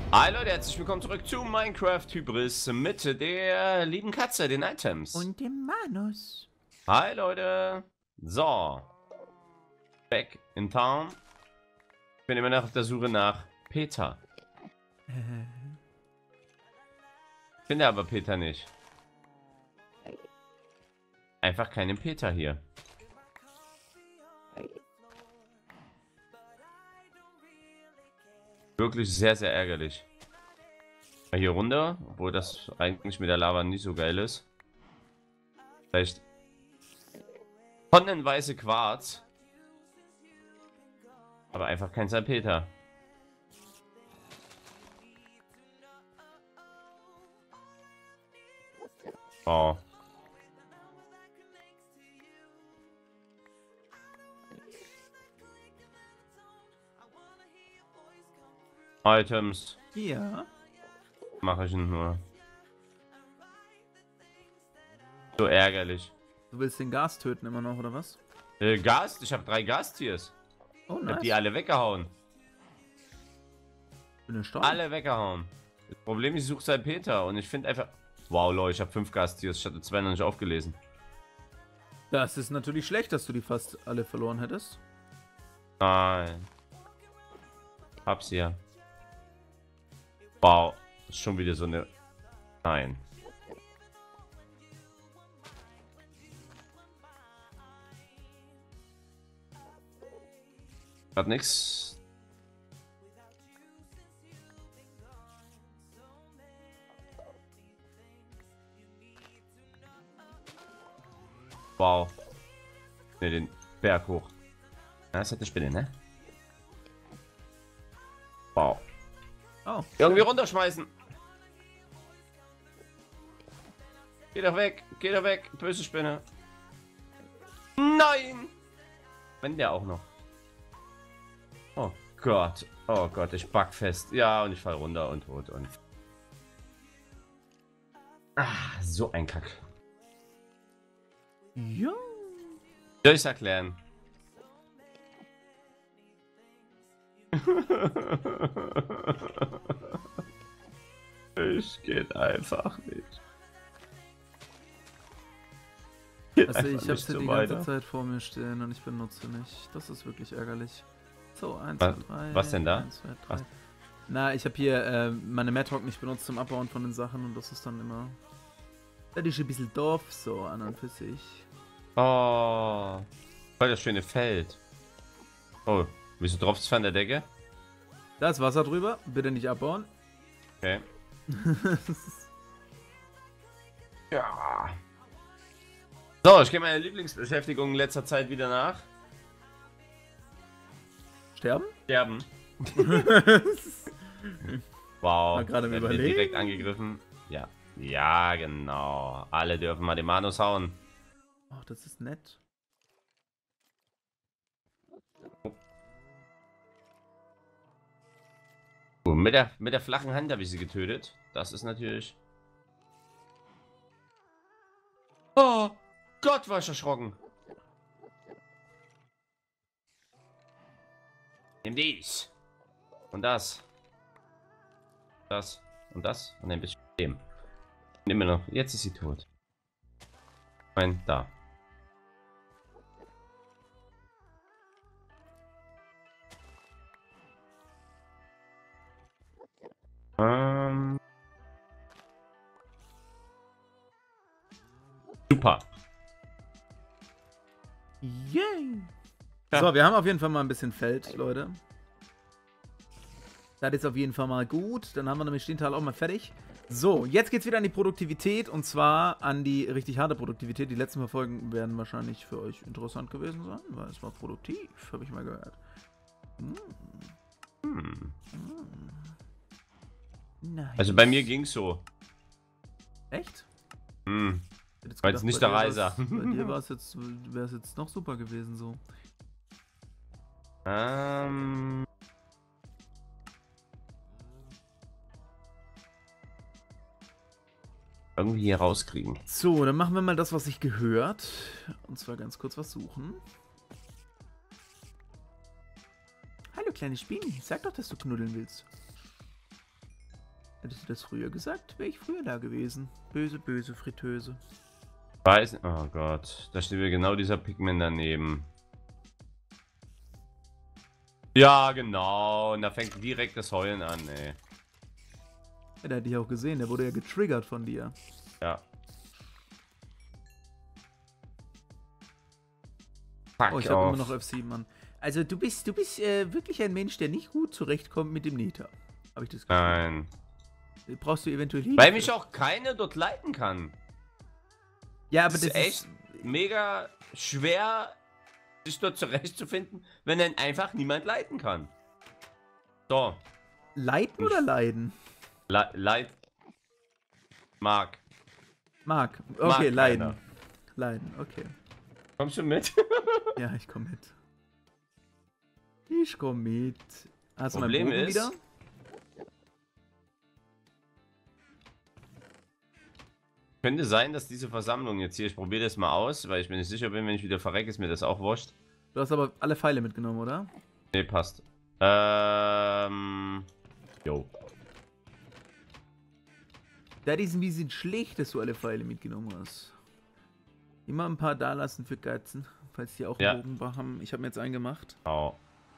Hi Leute, herzlich willkommen zurück zu Minecraft Hybris mit der lieben Katze, den Items. Und dem Manus. Hi Leute. So. Back in town. Ich bin immer noch auf der Suche nach Peter. Finde aber Peter nicht. Einfach keinen Peter hier. Wirklich sehr, sehr ärgerlich. Mal hier runter, obwohl das eigentlich mit der Lava nicht so geil ist. Vielleicht tonnenweise Quarz. Aber einfach kein Salpeter. Oh. Items. Ja. Mache ich nur. So ärgerlich. Du willst den Gas töten immer noch, oder was? Gast? Ich habe 3 Gastiers. Oh, Ich nice. hab die alle weggehauen. Bin erstaunt. Alle weggehauen. Das Problem ist, ich suche Salpeter und ich finde einfach... Wow, Leute, ich habe 5 Gastiers. Ich hatte 2 noch nicht aufgelesen. Das ist natürlich schlecht, dass du die fast alle verloren hättest. Nein. Hab's ja. Wow. Das ist schon wieder so eine... Nein. Hat nix. Wow. Ne, den Berg hoch. Das hat eine Spinne, ne? Wow. Oh. Irgendwie runterschmeißen. Geh doch weg, böse Spinne. Nein! Wenn der auch noch. Oh Gott, ich back fest. Ja, und ich fall runter und tot und. Ah, so ein Kack. Ja. Soll ich's erklären? Es geht einfach nicht. Also ich hab's hier die ganze Zeit vor mir stehen und ich benutze nicht. Das ist wirklich ärgerlich. So, 1, 2, 3. Was denn da? 1, 2, 3. Na, ich habe hier meine Madrock nicht benutzt zum Abbauen von den Sachen und das ist dann immer... Das ist ein bisschen doof, so an und für sich. Oh, voll das schöne Feld. Oh, wieso tropft's von der Decke? Da ist Wasser drüber, bitte nicht abbauen. Okay. Ja. So, ich gehe meiner Lieblingsbeschäftigung in letzter Zeit wieder nach. Sterben? Sterben. Wow. Mal gerade Werden wir überlegen. direkt angegriffen. Ja. Ja, genau. Alle dürfen mal den Manus hauen. Oh, das ist nett. Mit der flachen Hand habe ich sie getötet. Das ist natürlich... Oh Gott, war ich erschrocken. Nimm dies. Und das. Das. Und das. Und ein bisschen dem. Und immer noch. Jetzt ist sie tot. Nein, da. Super. Yay! Ja. So, wir haben auf jeden Fall mal ein bisschen Feld, Leute. Das ist auf jeden Fall mal gut. Dann haben wir nämlich den Teil auch mal fertig. So, jetzt geht's wieder an die Produktivität und zwar an die richtig harte Produktivität. Die letzten paar Folgen werden wahrscheinlich für euch interessant gewesen sein, weil es war produktiv, habe ich mal gehört. Nice. Also bei mir ging's so. Echt? Hm. Ich hätte jetzt War jetzt gedacht, nicht bei der dir Reiser. Bei dir wäre es jetzt noch super gewesen so. Irgendwie hier rauskriegen. So, dann machen wir mal das, was sich gehört. Und zwar ganz kurz was suchen. Hallo, kleine Spini. Sag doch, dass du knuddeln willst. Hättest du das früher gesagt, wäre ich früher da gewesen. Böse, böse Fritteuse. Weiß. Oh Gott. Da steht mir genau dieser Pigment daneben. Ja, genau. Und da fängt direkt das Heulen an, ey. Ja, der hat dich auch gesehen, der wurde ja getriggert von dir. Ja. Fuck Oh, ich habe off. immer noch F7 an. Also du bist wirklich ein Mensch, der nicht gut zurechtkommt mit dem Neta. Habe ich das Gefühl. Nein. Brauchst du eventuell Hilfe? Weil mich auch keiner dort leiten kann. Ja, aber Das ist echt mega schwer, sich dort zurechtzufinden, wenn dann einfach niemand leiten kann. So. Leiten oder leiden? Leit. Mark. Mark. Mag Okay, leiden. keiner. Leiden, okay. Kommst du mit? Ja, ich komme mit. Ich komme mit. Hast du meinen Problem Bogen ist- wieder? Könnte sein, dass diese Versammlung jetzt hier, ich probiere das mal aus, weil ich mir nicht sicher bin, wenn ich wieder verrecke, ist mir das auch wurscht. Du hast aber alle Pfeile mitgenommen, oder? Ne, passt. Jo. Da ist ein bisschen schlecht, dass du alle Pfeile mitgenommen hast. Immer ein paar da lassen für Geizen, falls die auch Ja. einen Bogen haben. Ich habe mir jetzt einen gemacht. Au.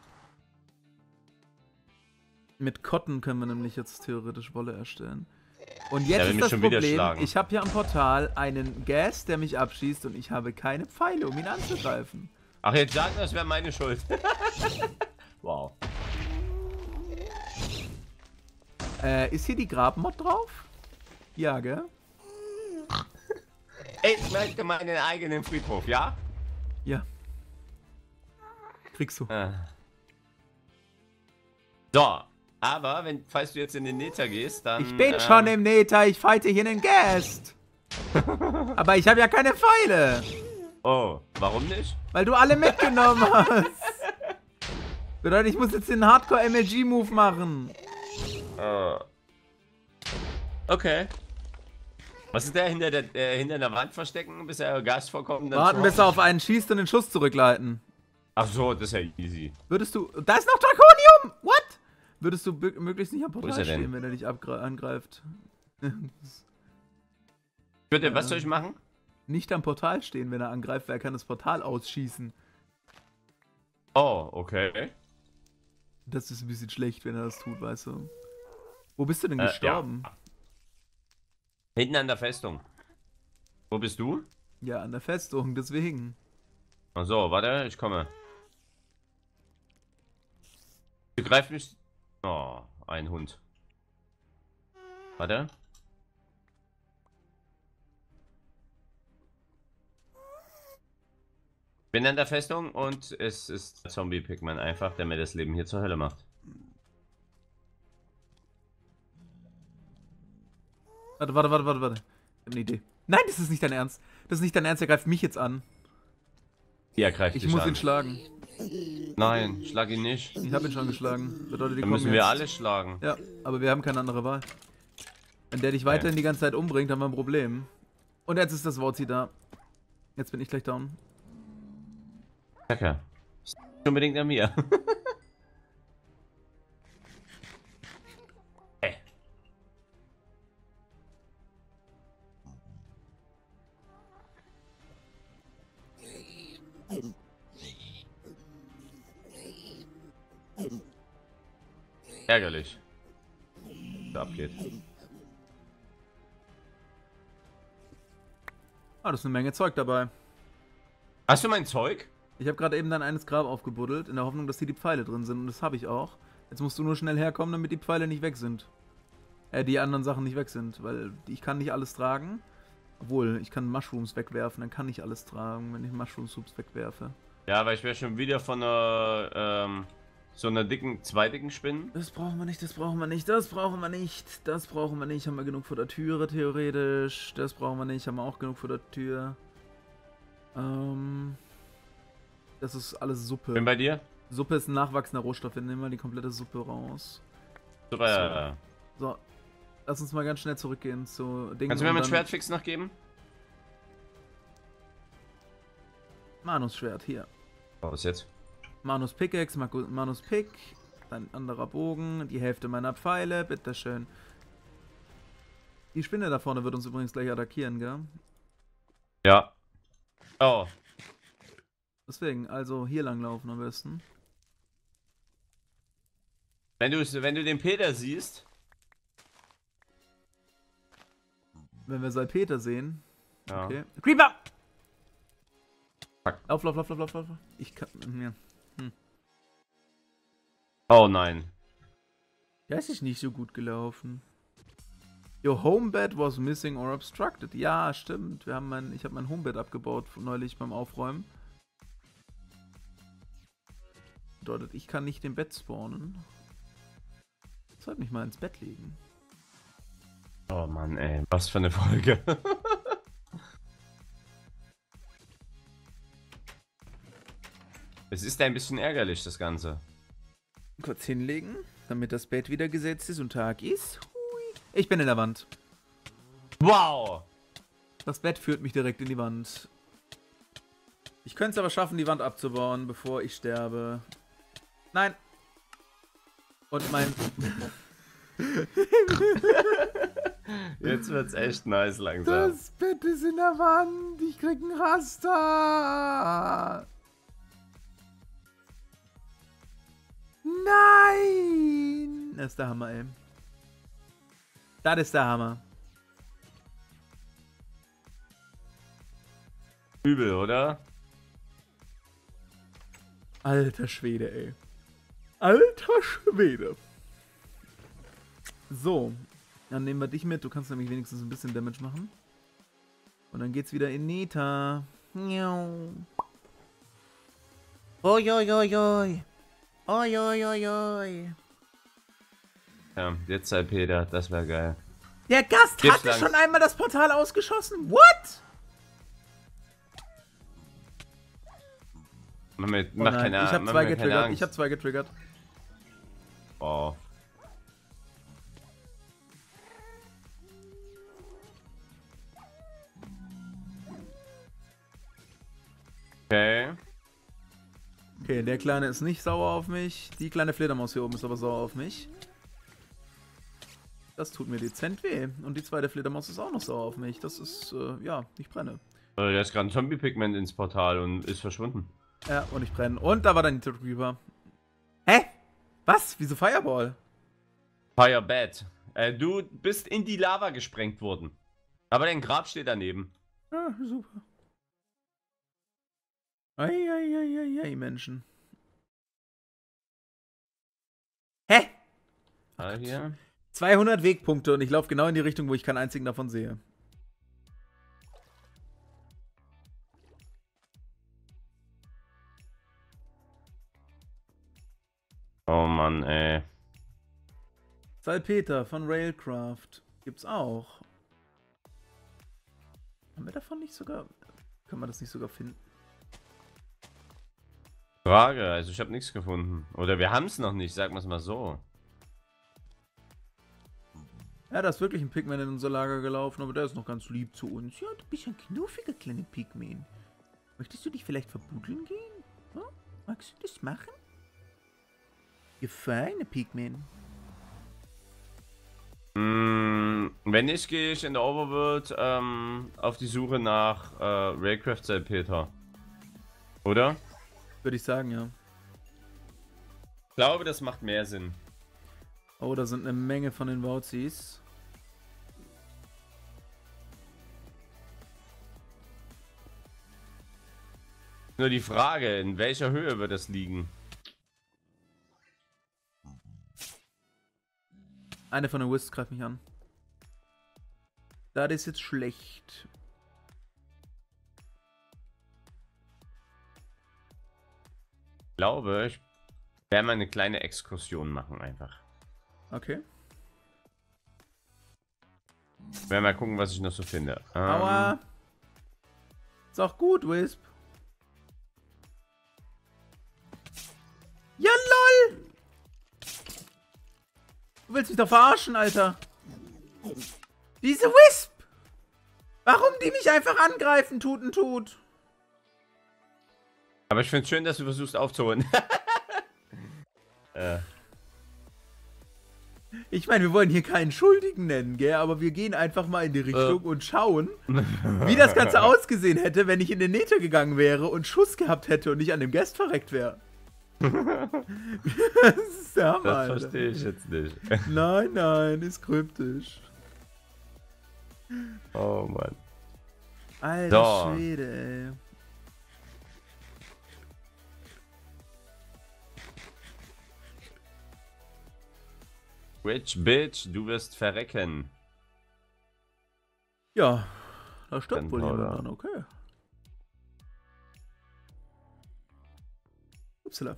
Mit Cotton können wir nämlich jetzt theoretisch Wolle erstellen. Und Der jetzt will ist mich das schon wieder Problem, schlagen. ich habe hier am Portal einen Gas, der mich abschießt und ich habe keine Pfeile, um ihn anzugreifen. Ach, jetzt sagen, das wäre meine Schuld. Wow. Ist hier die Grabmod drauf? Ja, gell? Ich möchte meinen eigenen Friedhof, ja? Ja. Kriegst du. So, aber falls du jetzt in den Nether gehst, dann... Ich bin schon im Nether, ich fighte hier einen Guest. Aber ich habe ja keine Pfeile. Oh, warum nicht? Weil du alle mitgenommen hast. Bedeutet, ich muss jetzt den Hardcore-MLG-Move machen. Okay. Was ist der hinter der Wand verstecken, bis er Gas vorkommt? Warten, bis er auf einen schießt und den Schuss zurückleiten. Ach so, das ist ja easy. Würdest du... Da ist noch Draconium! What? Würdest du möglichst nicht am Wo Portal ist er denn? stehen, wenn er dich angreift? Was soll ich machen? Nicht am Portal stehen, wenn er angreift, weil er kann das Portal ausschießen. Oh, okay. Das ist ein bisschen schlecht, wenn er das tut, weißt du. Wo bist du denn gestorben? Ja. Hinten an der Festung. Wo bist du? Ja, an der Festung, deswegen. Ach so, warte, ich komme. Du greifst mich... Oh, ein Hund. Warte. Bin an der Festung und es ist Zombie-Pigman einfach, der mir das Leben hier zur Hölle macht. Warte. Ich hab eine Idee. Nein, das ist nicht dein Ernst. Das ist nicht dein Ernst, er greift mich jetzt an. Ja, greift Ich dich muss an. ihn schlagen. Nein, schlag ihn nicht. Ich habe ihn schon geschlagen. Bedeutet, die Dann kommen müssen wir jetzt. alle schlagen. Ja, aber wir haben keine andere Wahl. Wenn der dich weiterhin die ganze Zeit umbringt, haben wir ein Problem. Und jetzt ist das Wauzi da. Jetzt bin ich gleich down. Kacke. Ist nicht unbedingt an mir. Ärgerlich. Da abgeht. Ah, das ist eine Menge Zeug dabei. Hast du mein Zeug? Ich habe gerade eben dann eines Grab aufgebuddelt, in der Hoffnung, dass hier die Pfeile drin sind. Und das habe ich auch. Jetzt musst du nur schnell herkommen, damit die Pfeile nicht weg sind. Die anderen Sachen nicht weg sind. Weil ich kann nicht alles tragen. Obwohl, ich kann Mushrooms wegwerfen, dann kann ich alles tragen, wenn ich Mushroom-Soups wegwerfe. Ja, weil ich wäre schon wieder von einer, so einer zwei dicken Spinnen. Das brauchen wir nicht, das brauchen wir nicht, das brauchen wir nicht, das brauchen wir nicht. Haben wir genug vor der Türe, theoretisch. Das brauchen wir nicht, haben wir auch genug vor der Tür. Das ist alles Suppe. Bin bei dir? Suppe ist ein nachwachsender Rohstoff, wir nehmen mal die komplette Suppe raus. Super. So, lass uns mal ganz schnell zurückgehen zu Dingen. Kannst du mir und mein dann- Schwertfix noch geben? Manus Schwert, hier. Was jetzt? Manus Pickaxe, Manus Pick, ein anderer Bogen, die Hälfte meiner Pfeile, bitteschön. Die Spinne da vorne wird uns übrigens gleich attackieren, gell? Ja. Oh. Deswegen, also hier lang laufen am besten. Wenn du den Peter siehst. Wenn wir Salpeter sehen. Ja. Okay. Creeper! Fuck. Lauf. Ich kann. Ja. Oh nein. Das ist nicht so gut gelaufen. Your homebed was missing or obstructed. Ja, stimmt. Ich habe mein Homebed abgebaut neulich beim Aufräumen. Bedeutet, ich kann nicht im Bett spawnen. Ich sollte mich mal ins Bett legen. Oh Mann, ey. Was für eine Folge. Es ist ein bisschen ärgerlich, das Ganze. Kurz hinlegen, damit das Bett wieder gesetzt ist und Tag ist. Hui. Ich bin in der Wand. Wow! Das Bett führt mich direkt in die Wand. Ich könnte es aber schaffen, die Wand abzubauen, bevor ich sterbe. Nein. Und mein... Jetzt wird's echt nice langsam. Das Bett ist in der Wand. Ich krieg ein Raster. Nein! Das ist der Hammer, ey. Das ist der Hammer. Übel, oder? Alter Schwede, ey. Alter Schwede. So. Dann nehmen wir dich mit. Du kannst nämlich wenigstens ein bisschen Damage machen. Und dann geht's wieder in Neta. Oi. Oi. Ja, jetzt sei Peter, das wäre geil. Der Gast Gib's hatte lang. schon einmal das Portal ausgeschossen. What? Mach Oh keine nein, ich habe mach zwei mir keine getriggert. Angst. Ich habe zwei getriggert. Oh. Okay. Okay, der Kleine ist nicht sauer auf mich. Die kleine Fledermaus hier oben ist aber sauer auf mich. Das tut mir dezent weh. Und die zweite Fledermaus ist auch noch sauer auf mich. Das ist, ja, ich brenne. Da ist gerade ein Zombie-Pigment ins Portal und ist verschwunden. Ja, und ich brenne. Und da war der Nitro Creeper. Hä? Was? Wieso Fireball? Fire bad. Du bist in die Lava gesprengt worden. Aber dein Grab steht daneben. Ja, super. Eieieiei, Menschen. Hä? Ah, hier. 200 Wegpunkte und ich laufe genau in die Richtung, wo ich keinen einzigen davon sehe. Oh Mann, ey. Salpeter von Railcraft gibt's auch. Haben wir davon nicht sogar... Können wir das nicht sogar finden? Frage, also ich habe nichts gefunden. Oder wir haben es noch nicht, sagen wir es mal so. Ja, da ist wirklich ein Pigman in unser Lager gelaufen, aber der ist noch ganz lieb zu uns. Ja, du bist ein knuffiger kleiner Pigman. Möchtest du dich vielleicht verbuddeln gehen? Hm? Magst du das machen? Ihr feine Pigman. Wenn nicht, gehe ich in der Overworld auf die Suche nach Raycraft Salpeter. Oder? Würde ich sagen, ja. Ich glaube, das macht mehr Sinn. Oh, da sind eine Menge von den Wauzis. Nur die Frage, in welcher Höhe wird das liegen? Eine von den Wisps greift mich an. Das ist jetzt schlecht. Ich glaube, ich werde mal eine kleine Exkursion machen einfach. Okay. Ich werde mal gucken, was ich noch so finde. Aua. Ist auch gut, Wisp. Ja, lol! Du willst mich doch verarschen, Alter. Diese Wisp! Warum die mich einfach angreifen, tut? Aber ich finde es schön, dass du versuchst aufzuholen. Ich meine, wir wollen hier keinen Schuldigen nennen, gell? Aber wir gehen einfach mal in die Richtung und schauen, wie das Ganze ausgesehen hätte, wenn ich in den Nether gegangen wäre und Schuss gehabt hätte und nicht an dem Guest verreckt wäre. Das ist der Hammer, Das Alter. verstehe ich jetzt nicht. Nein, nein, ist kryptisch. Oh Mann. Alter So. Schwede, ey. Rich Bitch, du wirst verrecken. Ja, da stirbt Dann wohl jemand oder? dann, okay. Upsala.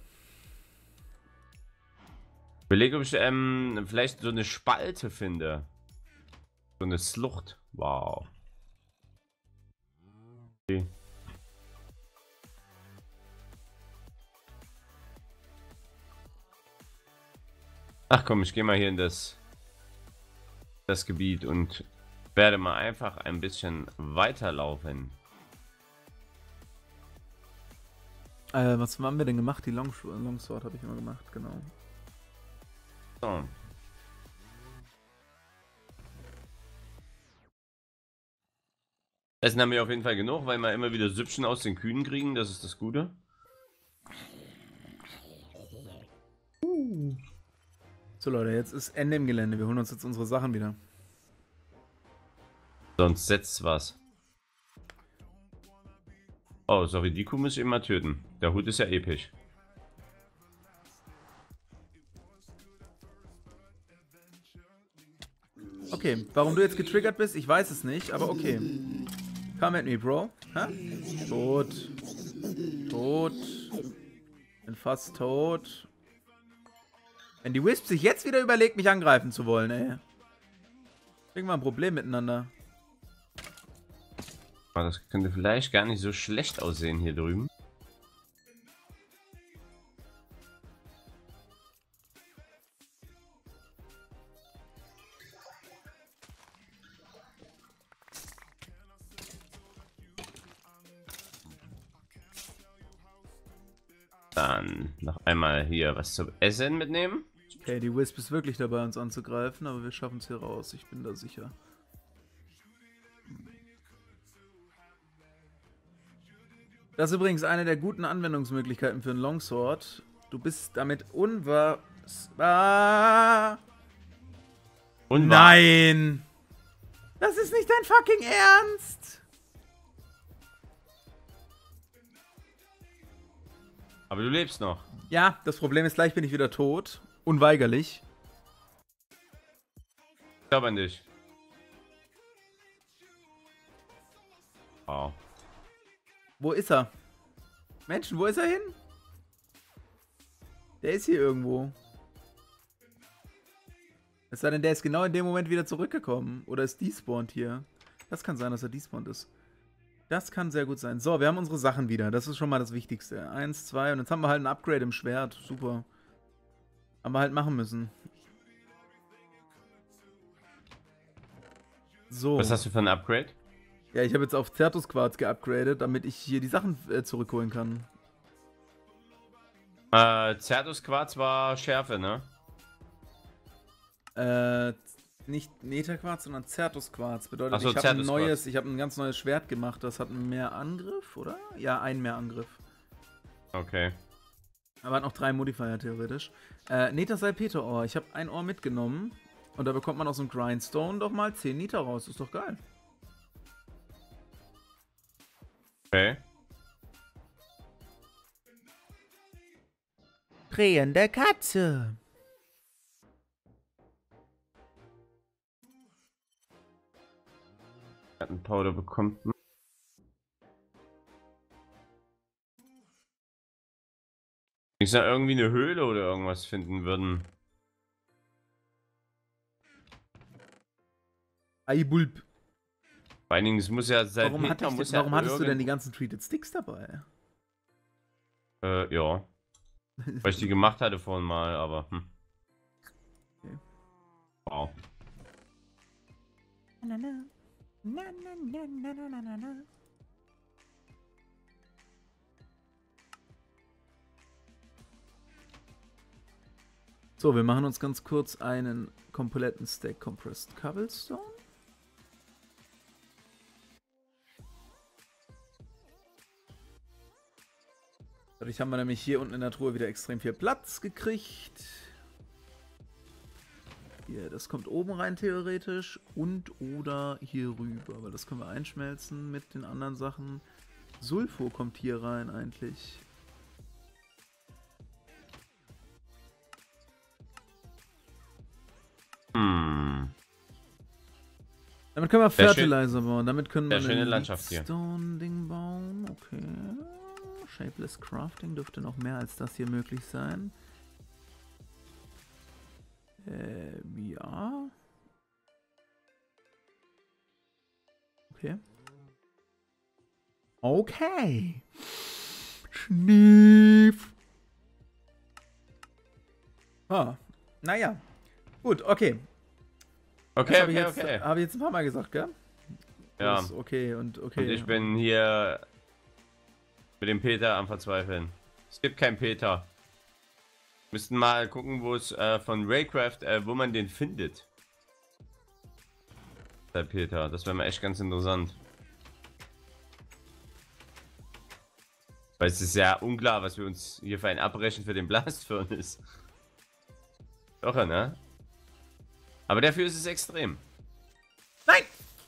Ich überlege, ob ich vielleicht so eine Spalte finde. So eine Schlucht. Wow. Okay. Ach komm, ich gehe mal hier in das Gebiet und werde mal einfach ein bisschen weiterlaufen. Was haben wir denn gemacht? Die Longsword habe ich immer gemacht, genau. So. Essen haben wir auf jeden Fall genug, weil wir immer wieder Süppchen aus den Kühen kriegen. Das ist das Gute. So Leute, jetzt ist Ende im Gelände. Wir holen uns jetzt unsere Sachen wieder. Sonst setzt was. Oh, sorry, die Kuh muss ich immer töten. Der Hut ist ja episch. Okay, warum du jetzt getriggert bist, ich weiß es nicht, aber okay. Come at me, Bro. Ha? Tot. Tot. Bin fast tot. Wenn die Wisp sich jetzt wieder überlegt, mich angreifen zu wollen, ey. Kriegen wir ein Problem miteinander. Aber das könnte vielleicht gar nicht so schlecht aussehen hier drüben. Dann noch einmal hier was zum Essen mitnehmen. Okay, die Wisp ist wirklich dabei, uns anzugreifen, aber wir schaffen es hier raus. Ich bin da sicher. Das ist übrigens eine der guten Anwendungsmöglichkeiten für einen Longsword. Du bist damit unwahr. Und Nein! Das ist nicht dein fucking Ernst! aber du lebst noch. Ja, das Problem ist, gleich bin ich wieder tot. Unweigerlich. Ich glaube an dich. Wow. Wo ist er? Menschen, wo ist er hin? Der ist hier irgendwo. Es sei denn, der ist genau in dem Moment wieder zurückgekommen. Oder ist despawned hier. Das kann sein, dass er despawned ist. Das kann sehr gut sein. So, wir haben unsere Sachen wieder. Das ist schon mal das Wichtigste. 1, 2 und jetzt haben wir halt ein Upgrade im Schwert. Super. Haben wir halt machen müssen. So. Was hast du für ein Upgrade? Ja, ich habe jetzt auf Certus Quarz geupgradet, damit ich hier die Sachen zurückholen kann. Certus Quarz war Schärfe, ne? Nicht Netherquarz, sondern Certus Quarz. Bedeutet, Ach so, ich habe Certus-Quarz. ich habe ein ganz neues Schwert gemacht, das hat mehr Angriff, oder? Ja, einen mehr Angriff. Okay. Aber hat noch 3 Modifier theoretisch. Nether Salpeter-Ohr. Ich habe ein Ohr mitgenommen. Und da bekommt man aus dem Grindstone doch mal 10 Niter raus. Ist doch geil. Okay. Drehende Katze. Powder bekommt. Ich sag irgendwie eine Höhle oder irgendwas finden würden. Eibulb. Vor allen Dingen, es muss ja sein. Warum hattest du denn die ganzen Treated Sticks dabei? Ja. Weil ich die gemacht hatte vorhin mal, aber. Okay. Wow. Na, na. Na, na, na, na, na, na, na. So, wir machen uns ganz kurz einen kompletten Stack Compressed Cobblestone. Dadurch haben wir nämlich hier unten in der Truhe wieder extrem viel Platz gekriegt. Hier, das kommt oben rein theoretisch und oder hier rüber, weil das können wir einschmelzen mit den anderen Sachen. Sulfur kommt hier rein eigentlich. Damit können wir Fertilizer bauen. Damit können wir schöne Landschaft hier. Stone-Ding bauen. Okay. Shapeless Crafting dürfte noch mehr als das hier möglich sein. Ja. Okay. Okay. Schnief. Ah. Naja. Gut, okay. Okay, Habe ich jetzt ein paar Mal gesagt, gell? Ja. Das ist okay und okay. Und ich bin hier mit dem Peter am Verzweifeln. Es gibt keinen Peter. Müssten mal gucken, wo es von Raycraft, wo man den findet. Der Peter, das wäre mir echt ganz interessant. Weil es ist ja unklar, was wir uns hier für ein Abbrechen für den Blast Furnace. Doch, ne? Aber dafür ist es extrem. Nein!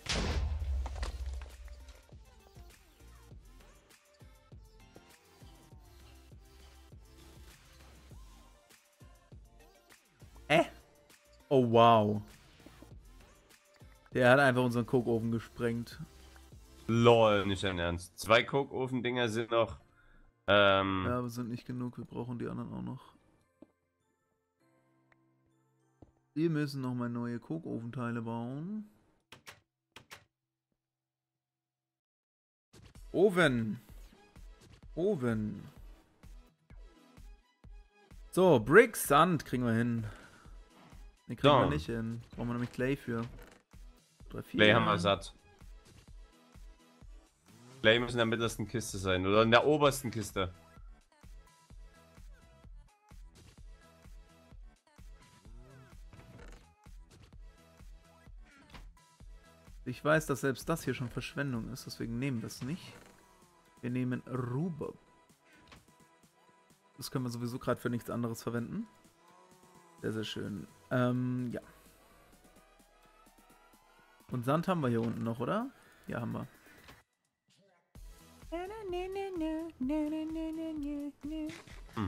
Oh wow. Der hat einfach unseren Kokofen gesprengt. Lol, nicht dein Ernst. 2 Kokofen-Dinger sind noch. Ja, aber sind nicht genug. Wir brauchen die anderen auch noch. Wir müssen nochmal neue Kokofenteile bauen. Ofen. Ofen. So, Bricks, Sand kriegen wir hin. Den kriegen wir nicht hin. Brauchen wir nämlich Clay für. 3, 4. Clay haben wir satt. Clay muss in der mittelsten Kiste sein. Oder in der obersten Kiste. Ich weiß, dass selbst das hier schon Verschwendung ist, deswegen nehmen wir es nicht. Wir nehmen Rubber. Das können wir sowieso gerade für nichts anderes verwenden. Sehr, sehr schön. Ja. Und Sand haben wir hier unten noch, oder? Ja, haben wir. Hm.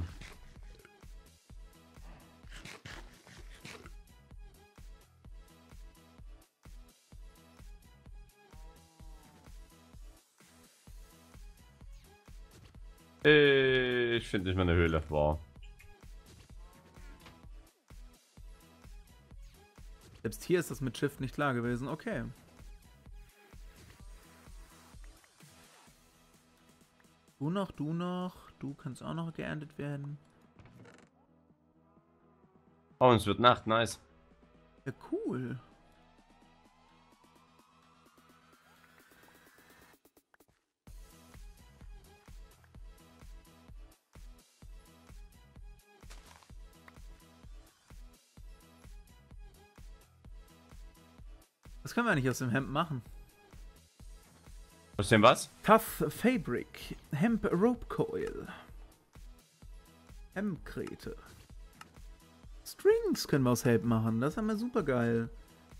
Ich finde nicht mal eine Höhle. Wow. Selbst hier ist das mit Shift nicht klar gewesen. Okay. Du noch, du noch. Du kannst auch noch geerntet werden. Oh, und es wird Nacht. Nice. Ja, cool. Das können wir nicht aus dem Hemd machen. Was denn was? Tough Fabric. Hemp Rope Coil. Hemdkrete. Strings können wir aus Hemp machen. Das haben wir super geil.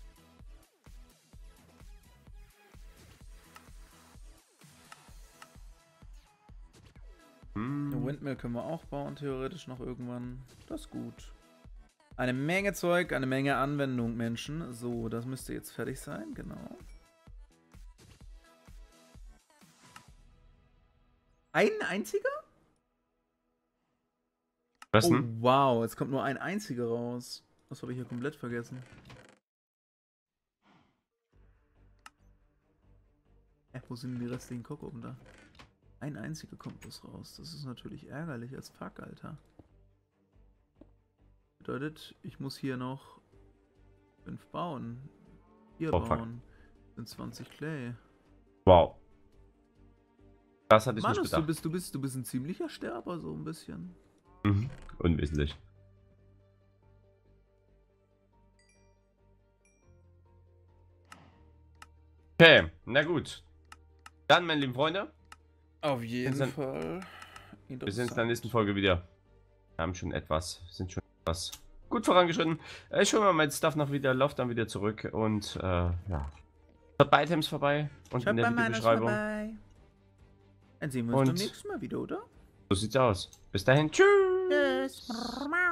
Eine Windmill können wir auch bauen, theoretisch noch irgendwann. Das ist gut. Eine Menge Zeug, eine Menge Anwendung, Menschen. So, das müsste jetzt fertig sein, genau. Ein einziger? Was Oh, denn? wow, jetzt kommt nur ein einziger raus. Das habe ich hier komplett vergessen. Wo sind denn die restlichen Kokofen da? Ein einziger kommt bloß raus. Das ist natürlich ärgerlich als fuck, Alter. Bedeutet, ich muss hier noch 5 bauen. Hier bauen. Sind 20 Clay. Wow. Das hatte ich Manus, nicht gedacht. du bist ein ziemlicher Sterber, so ein bisschen. Mhm. Unwesentlich. Okay, na gut. Dann, meine lieben Freunde, Auf jeden dann- Fall. wir sehen uns in der nächsten Folge wieder. Wir haben schon etwas, sind schon etwas gut vorangeschritten. Ich hole mal mein Stuff noch wieder, laufe dann wieder zurück und ja. Schaut bei Items vorbei und in der Videobeschreibung. Dann sehen wir uns beim nächsten Mal wieder, oder? So sieht's aus. Bis dahin, tschüss. Tschüss.